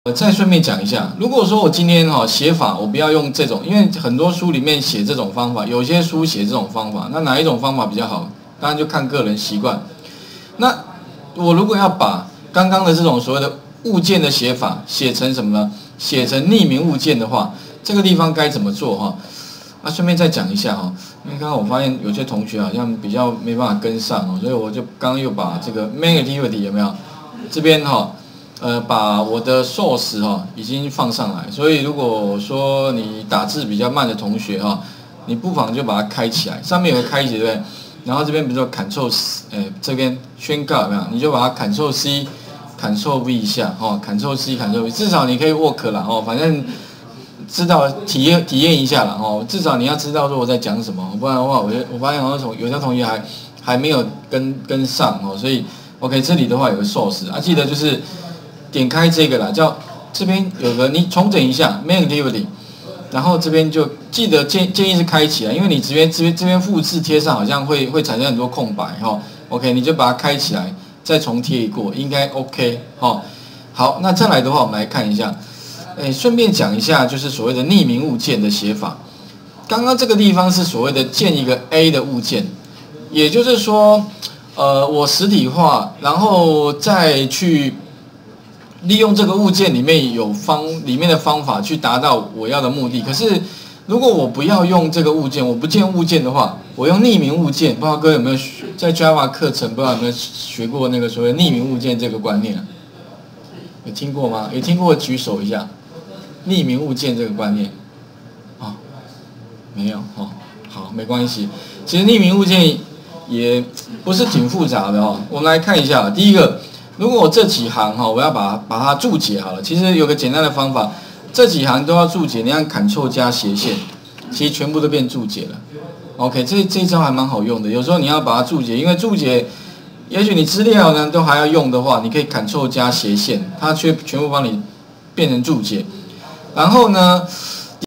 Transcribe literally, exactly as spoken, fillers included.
呃，再顺便讲一下，如果说我今天哈、哦、写法，我不要用这种，因为很多书里面写这种方法，有些书写这种方法，那哪一种方法比较好？当然就看个人习惯。那我如果要把刚刚的这种所谓的物件的写法写成什么呢？写成匿名物件的话，这个地方该怎么做哈？那顺便再讲一下哈，因为刚刚我发现有些同学好像比较没办法跟上哦，所以我就刚刚又把这个 main activity 有没有这边哈？呃，把我的 source 哈已经放上来，所以如果说你打字比较慢的同学哈，你不妨就把它开起来，上面有个开启对不对？然后这边比如说 Ctrl 呃这边宣告有没有？你就把它 Ctrl C Ctrl V 一下哈 ，Ctrl C Ctrl V， 至少你可以 work 啦哦，反正知道体验体验一下啦哦，至少你要知道说我在讲什么，不然的话，我我发现好像从有些同学还还没有跟跟上哦，所以 OK 这里的话有个 source 啊，记得就是。点开这个啦，叫这边有个你重整一下 main activity， 然后这边就记得建建议是开起来，因为你这边这边这边复制贴上好像会会产生很多空白哈、哦。OK， 你就把它开起来，再重贴一过，应该 OK 哈、哦。好，那再来的话，我们来看一下，诶，顺便讲一下就是所谓的匿名物件的写法。刚刚这个地方是所谓的建一个 A 的物件，也就是说，呃，我实体化，然后再去。利用这个物件里面有方里面的方法去达到我要的目的。可是如果我不要用这个物件，我不建物件的话，我用匿名物件，不知道各位有没有在 Java 课程，不知道有没有学过那个所谓匿名物件这个观念、啊？有听过吗？有听过举手一下。匿名物件这个观念，啊、哦，没有哦，好，没关系。其实匿名物件也不是挺复杂的哦。我们来看一下，第一个。如果我这几行哈，我要把把它注解好了。其实有个简单的方法，这几行都要注解。你按 Ctrl 加斜线，其实全部都变注解了。OK， 这这一招还蛮好用的。有时候你要把它注解，因为注解，也许你资料呢都还要用的话，你可以 Ctrl 加斜线，它却全部帮你变成注解。然后呢，